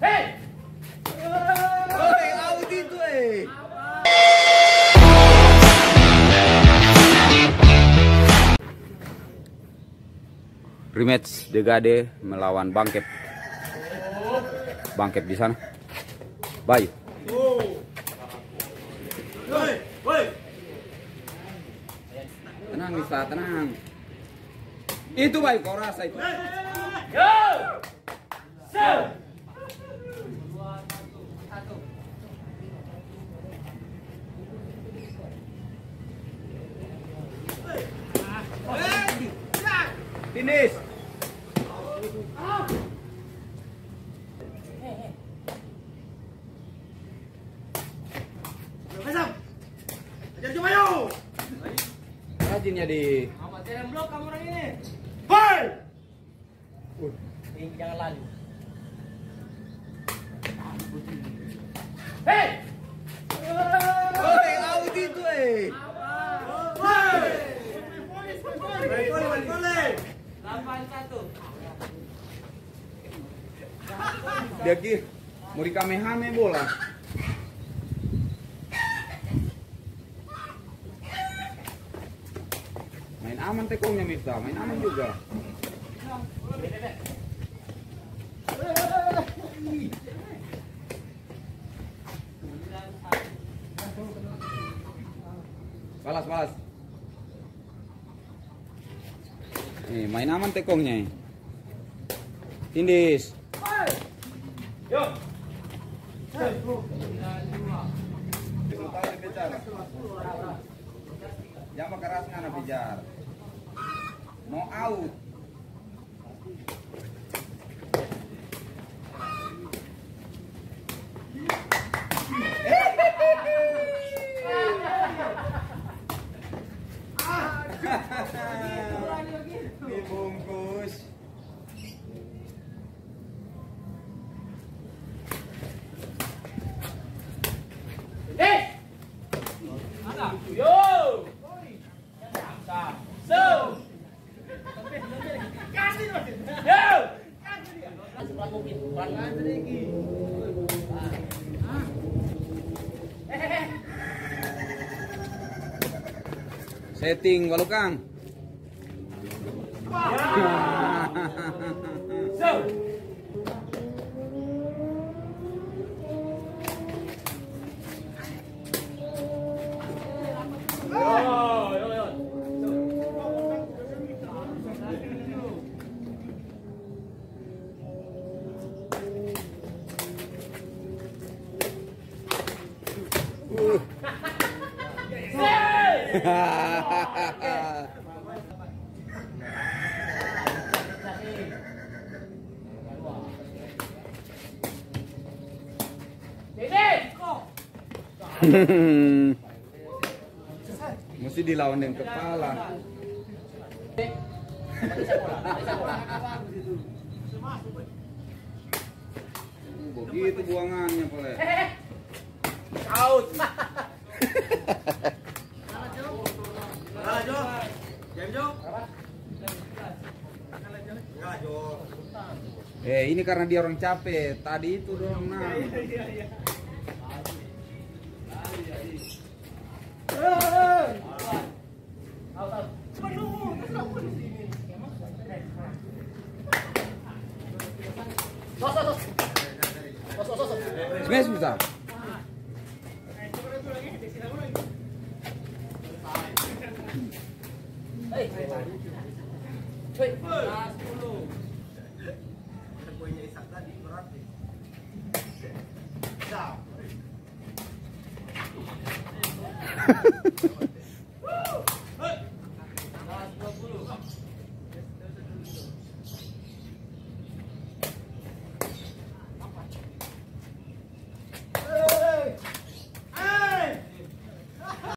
Out itu Rematch Degade melawan Bangkep. Bangkep di sana. Bayu. Tenang Nisa, tenang. Itu Bayu, kau rasa itu. Finish. Rajin ya di. Jangan blok kamu orang ini. Bye. Jangan lari. Out itu Dia ki mau di kamehame bola. Main aman tekongnya Miftah, main aman juga. Balas. Nih, main aman tekongnya. Tindis. Yo. Jangan keras ngana pijar. No out. Dibungkus. Yo. Setting walau Kang. Mesti dilawan dengan kepala. Begitu buangannya boleh. Out. Ini karena dia orang capek. Tadi itu dong. Nah. Smash bisa.